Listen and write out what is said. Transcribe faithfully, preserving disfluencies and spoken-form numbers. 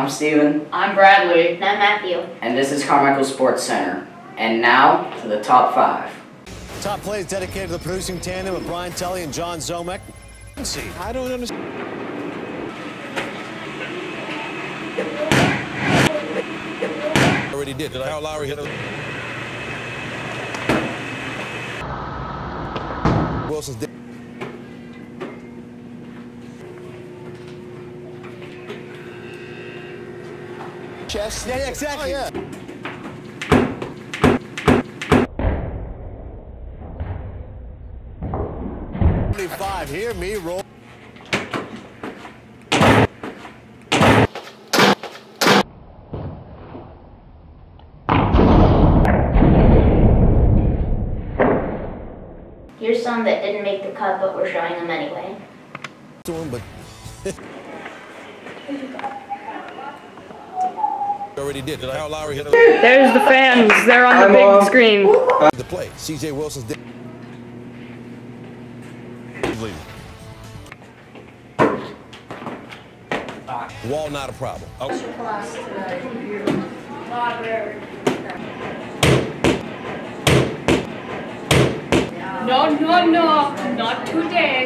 I'm Steven. I'm Bradley. And I'm Matthew. And this is Carmichaels Sportscenter. And now to the top five. Top plays dedicated to the producing tandem of Brian Tully and John Zomek. See, I don't understand. Already did. Did I? Lowry hit it. Wilson's dead. Chest. Yeah, yeah, exactly. Oh, yeah. twenty-five. Hear me roll. Here's some that didn't make the cut, but we're showing them anyway. To him, but already did. Did I? Lowry hit it. There's the fans. They're on the I'm big on. screen. The play. C J Wilson's dead. Wall not a problem. Oh. No, no, no, not today.